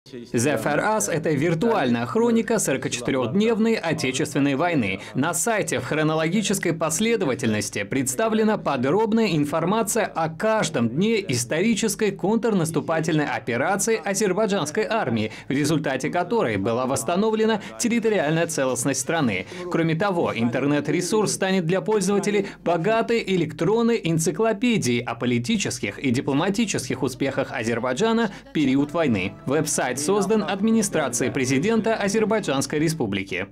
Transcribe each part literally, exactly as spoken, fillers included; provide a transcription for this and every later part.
зэ эф эр ас — это виртуальная хроника сорокачетырёхдневной Отечественной войны. На сайте в хронологической последовательности представлена подробная информация о каждом дне исторической контрнаступательной операции азербайджанской армии, в результате которой была восстановлена территориальная целостность страны. Кроме того, интернет-ресурс станет для пользователей богатой электронной энциклопедией о политических и дипломатических успехах Азербайджана в период войны. Веб-сайт создан администрацией президента Азербайджанской республики.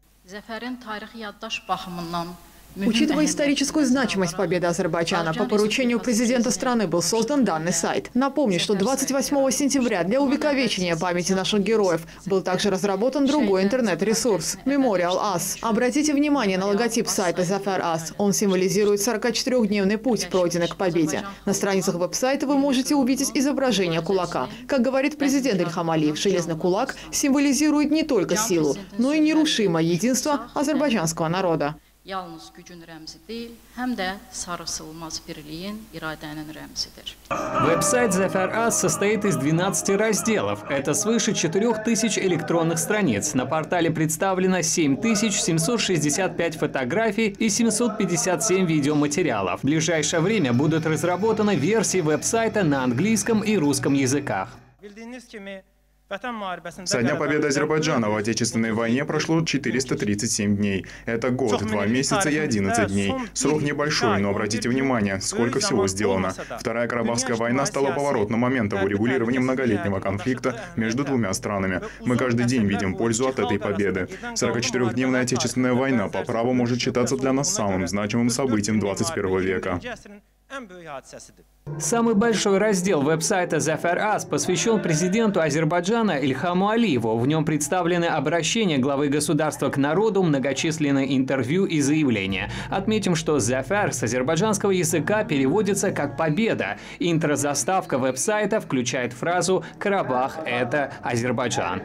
Учитывая историческую значимость победы Азербайджана, по поручению президента страны был создан данный сайт. Напомню, что двадцать восьмого сентября для увековечения памяти наших героев был также разработан другой интернет-ресурс – Memorial Us. Обратите внимание на логотип сайта зэ эф эр ас. Он символизирует сорокачетырёхдневный путь, пройденный к победе. На страницах веб-сайта вы можете увидеть изображение кулака. Как говорит президент Ильхам Алиев, железный кулак символизирует не только силу, но и нерушимое единство азербайджанского народа. Yalnız gücün rəmzi deyil, həm də sarısılmaz birliyin, iradənin rəmzidir. Веб-сайт зэ эф эр ас состоит из двенадцати разделов. Это свыше четырёх тысяч электронных страниц. На портале представлено семь тысяч семьсот шестьдесят пять фотографий и семьсот пятьдесят семь видеоматериалов. В ближайшее время будут разработаны версии веб-сайта на английском и русском языках. Со дня победы Азербайджана в Отечественной войне прошло четыреста тридцать семь дней. Это год, два месяца и одиннадцать дней. Срок небольшой, но обратите внимание, сколько всего сделано. Вторая Карабахская война стала поворотным моментом в урегулировании многолетнего конфликта между двумя странами. Мы каждый день видим пользу от этой победы. сорокачетырёхдневная Отечественная война по праву может считаться для нас самым значимым событием двадцать первого века. Самый большой раздел веб-сайта зэ эф эр ас посвящен президенту Азербайджана Ильхаму Алиеву. В нем представлены обращения главы государства к народу, многочисленные интервью и заявления. Отметим, что зэ эф эр с азербайджанского языка переводится как «победа». Интрозаставка веб-сайта включает фразу «Карабах – это Азербайджан».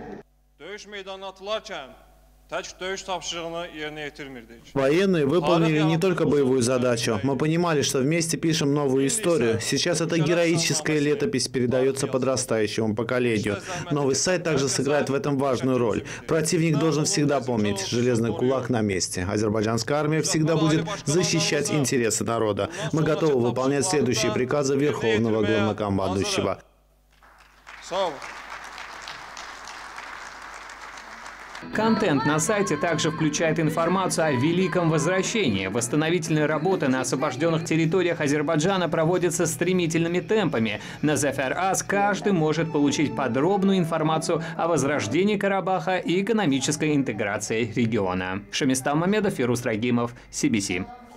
Военные выполнили не только боевую задачу. Мы понимали, что вместе пишем новую историю. Сейчас эта героическая летопись передается подрастающему поколению. Новый сайт также сыграет в этом важную роль. Противник должен всегда помнить: железный кулак на месте. Азербайджанская армия всегда будет защищать интересы народа. Мы готовы выполнять следующие приказы Верховного Главнокомандующего. Контент на сайте также включает информацию о Великом Возвращении. Восстановительные работы на освобожденных территориях Азербайджана проводятся стремительными темпами. На зэ эф эр ас каждый может получить подробную информацию о возрождении Карабаха и экономической интеграции региона. Шамистан Мамедов, Фирус Рагимов, си би си.